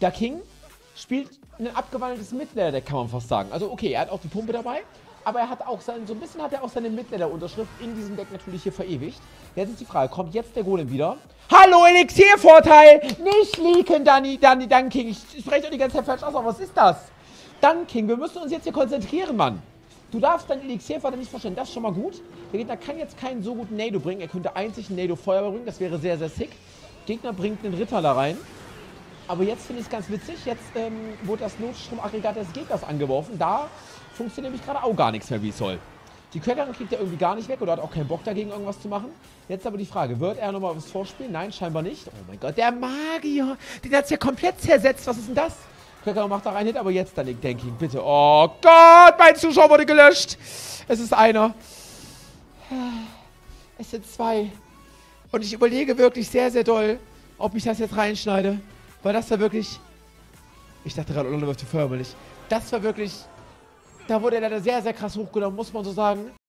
Der King spielt ein abgewandeltes Midlaner-Deck, kann man fast sagen. Also okay, er hat auch die Pumpe dabei, aber er hat auch so ein bisschen hat er auch seine Midlaner-Unterschrift in diesem Deck natürlich hier verewigt. Jetzt ist die Frage, kommt jetzt der Golem wieder? Hallo, Elixier-Vorteil! Nicht leaken, Dann King. Ich spreche doch die ganze Zeit falsch aus, aber was ist das? Dann King, wir müssen uns jetzt hier konzentrieren, Mann. Du darfst deinen Elixier-Vorteil nicht verstehen, das ist schon mal gut. Der Gegner kann jetzt keinen so guten Nado bringen, er könnte einzig einen Nado-Feuer bringen, das wäre sehr, sehr sick. Gegner bringt einen Ritter da rein. Aber jetzt finde ich es ganz witzig, jetzt wurde das Notstromaggregat des Gegners angeworfen. Da funktioniert nämlich gerade auch gar nichts mehr, wie es soll. Die Köckerin kriegt er irgendwie gar nicht weg oder hat auch keinen Bock dagegen irgendwas zu machen. Jetzt aber die Frage, wird er nochmal was vorspielen? Nein, scheinbar nicht. Oh mein Gott, der Magier, den hat es ja komplett zersetzt. Was ist denn das? Köckerin macht da rein Hit, aber jetzt dann Denking, bitte. Oh Gott, mein Zuschauer wurde gelöscht. Es ist einer. Es sind zwei. Und ich überlege wirklich sehr, sehr doll, ob ich das jetzt reinschneide. Weil das war wirklich... Ich dachte gerade, Oliver wirft die förmlich. Das war wirklich... Da wurde er leider sehr, sehr krass hochgenommen, muss man so sagen.